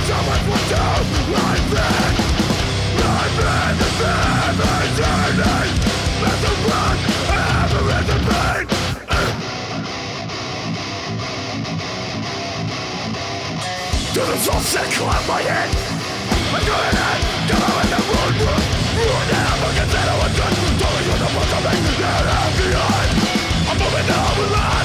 So sick, clap my head. I'm doing it. Come on in the road. Ruin it. I'm looking at what good. Telling you the fuck I'm making. Get out behind. I'm moving on with life.